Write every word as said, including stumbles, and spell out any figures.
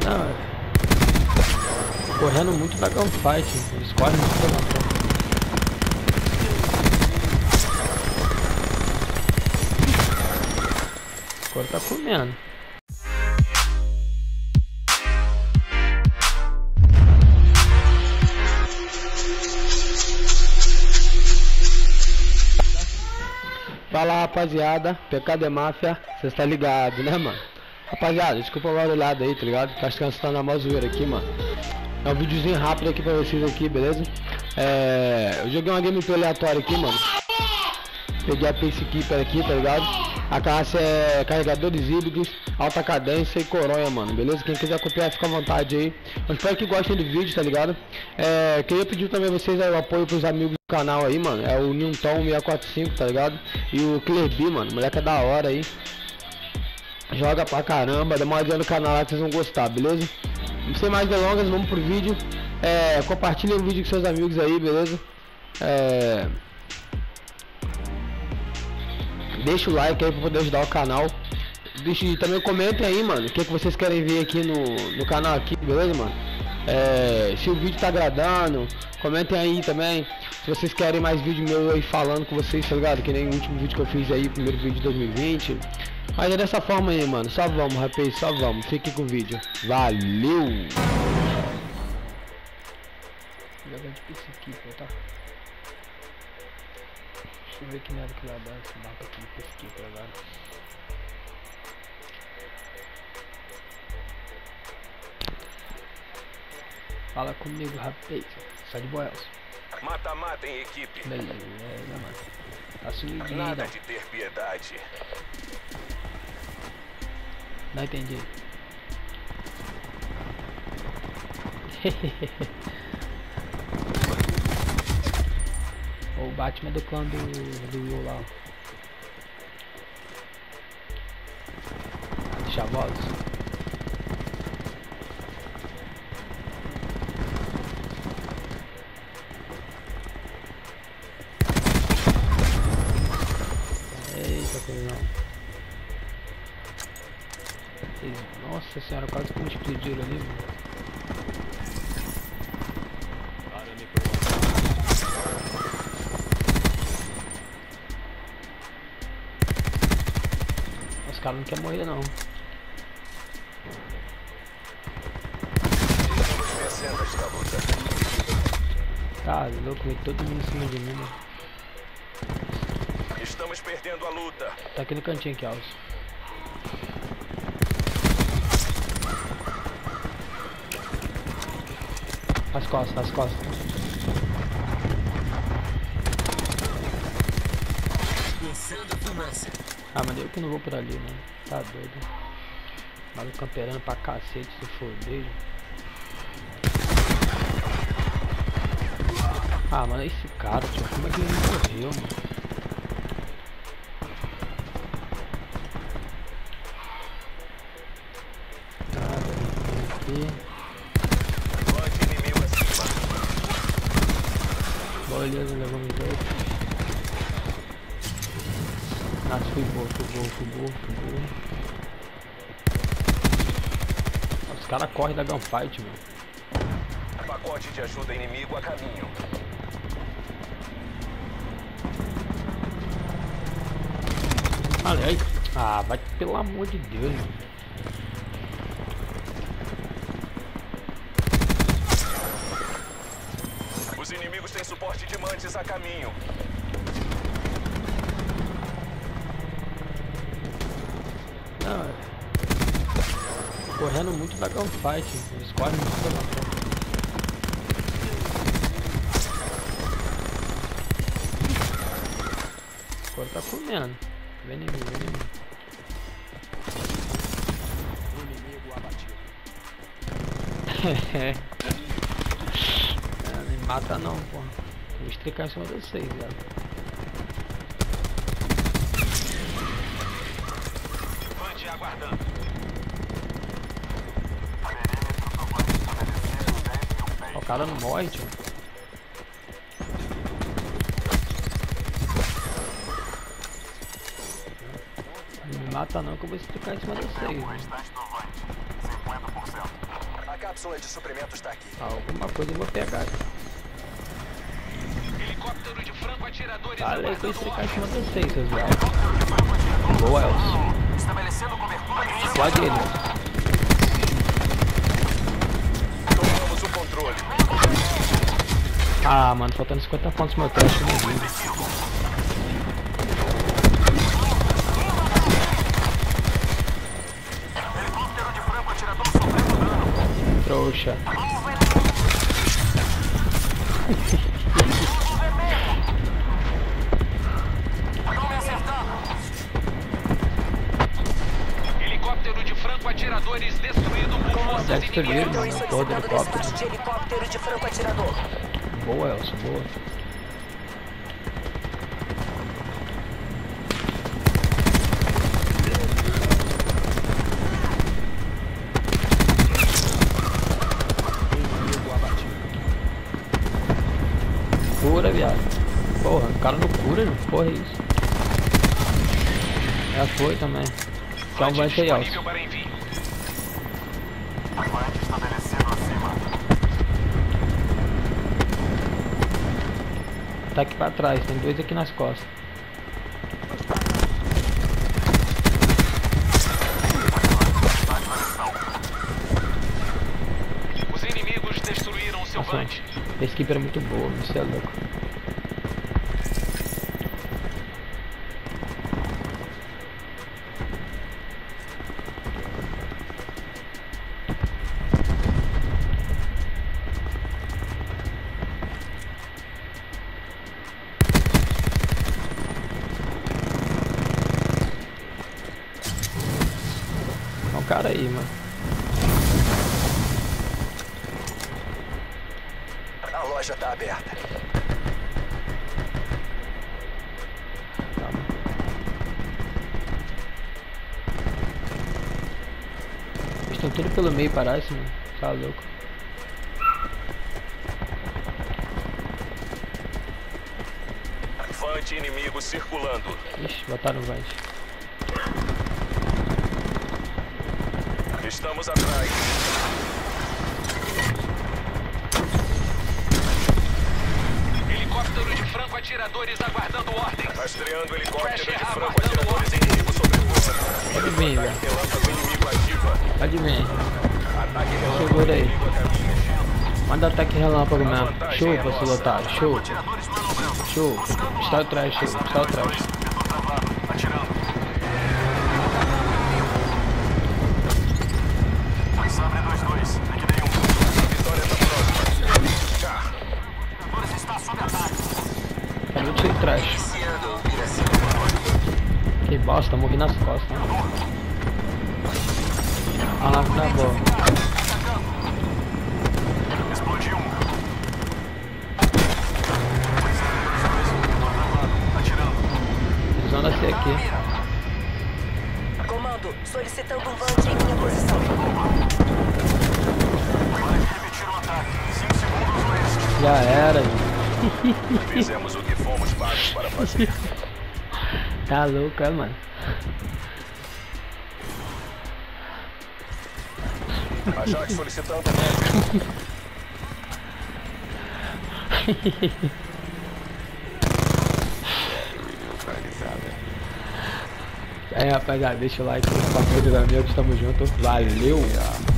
Não, é... correndo muito da gunfight, eles correm muito da gunfight. Agora tá comendo. Fala rapaziada, Pecado é Máfia, cê tá ligado, né mano? Rapaziada, desculpa o barulhado aí, tá ligado? Tá descansando a mó zoeira aqui, mano. É um videozinho rápido aqui pra vocês aqui, beleza? É... eu joguei uma gameplay aleatória aqui, mano. Peguei a Pacekeeper aqui, tá ligado? A classe é carregadores híbridos, alta cadência e coronha, mano, beleza? Quem quiser copiar, fica à vontade aí. Eu espero que gostem do vídeo, tá ligado? É, queria pedir também a vocês aí, o apoio pros amigos do canal aí, mano. É o Newton seiscentos e quarenta e cinco, tá ligado? E o Clerby, mano, moleque é da hora aí. Joga pra caramba, dá uma olhadinha no canal lá que vocês vão gostar, beleza? Sem mais delongas, vamos pro vídeo. É, compartilhem o vídeo com seus amigos aí, beleza? É... deixa o like aí pra poder ajudar o canal. Deixa, e também comentem aí, mano, o que, que vocês querem ver aqui no, no canal aqui, beleza, mano? É, se o vídeo tá agradando, comentem aí também. Se vocês querem mais vídeo meu aí falando com vocês, tá ligado? Que nem o último vídeo que eu fiz aí, o primeiro vídeo de dois mil e vinte. Mas é dessa forma aí, mano. Só vamos, rapaz, só vamos. Fique com o vídeo. Valeu! Joga de Pacekeeper, tá? Deixa eu ver que merda que lá dá esse mapa aqui de Pacekeeper agora. Fala comigo, rapaz. Sai de boias. Mata-mata em equipe. Beleza, mano. Tá sumindo. Nada de ter piedade. Não entendi. O Batman do clã do, do Will lá. Deixa a voz. Eita, coisa. Nossa senhora, quase que me explodiram ali, mano. Os caras não querem morrer não. Tá louco, veio todo mundo em cima de mim, mano. Estamos perdendo a luta. Tá aqui no cantinho aqui, Alves. As costas, as costas. Ah, mas eu que não vou por ali, mano. Tá doido. Maluco camperando pra cacete, se foder. Ah, mano, esse cara, tio, como é que ele morreu, mano? Nada, aqui. Beleza, levamos dois. Ah, fui boa, fui boa, fui boa, fui boa. Os caras correm da gunfight, mano. Pacote de ajuda inimigo a caminho. Olha aí. Ah, vai pelo amor de Deus, mano. Os inimigos têm suporte de mantis a caminho. Não, é... correndo muito da gunfight, eles correm muito da gunfight. Agora tá comendo. Vem em mim, vem em mim. O inimigo abatido. Não me mata não, pô. Vou explicar em cima de vocês, velho. Mande aguardando. O cara não morre, tio. Não me mata não que eu vou explicar em cima de vocês. O restante do Vant, cinquenta por cento. cápsula de suprimentos está aqui. Alguma coisa eu vou pegar. Helicóptero de franco atiradores. Falei que eu ia ficar em cima de vocês, seus velhos. Boa, Elcio. Estabelecendo cobertura de Pode ele. Tomamos o controle. Ah, mano, faltando cinquenta pontos no meu teste, eu não vi. helicóptero de franco atirador sofrendo dano. Trouxa. Não me acertando. Helicóptero de franco atiradores destruído por forças Já destruíram, inimigas. mano, todo helicóptero. Despacho de helicóptero de franco atirador. Boa, Elcio, boa. Cura, viado. Porra, o cara não cura, não. Porra, é isso. Já foi também. Então vai ser Elcio. Disponível para envio. Avante estabelecendo acima. Tá aqui pra trás, tem dois aqui nas costas. Os inimigos destruíram seu Nossa, vante. esse equipe era muito boa, você é louco. Olha o cara aí, mano. A loja está aberta. Calma. Eles estão tudo pelo meio, parece, mano. Tá louco. Vante inimigo circulando. Ixi, botaram o vante. Estamos atrás. Helicóptero de franco atiradores aguardando ordens. Rastreando helicóptero de Fresh franco aguardando atiradores inimigo sobre você. Pode vir, velho. Relâmpago inimigo ativa. Pode vir. Ataque relâmpago Segura aí. inimigo a caminho. Manda ataque relâmpago mesmo. vantagem Chupa, é seu nossa. otário. Chupa. Chupa. Está atrás, chupa. Está atrás. Atirando. Sabre dois dois. Liquidei um. A vitória está próxima. Já. Helicóptero está sob ataque. Cadê o tiro trash? Que bosta, morri nas costas. Né? Ah lá, tá bom. Explodiu um. Zona C aqui. Comando, solicitando um vante em minha posição. Repetir o ataque. cinco segundos oeste. Já era, gente. Fizemos o que fomos pagos para fazer. Tá louco, é, mano? Ajax solicitando. Aí, rapaziada, deixa o like, compartilha com os amigos, tamo junto, valeu!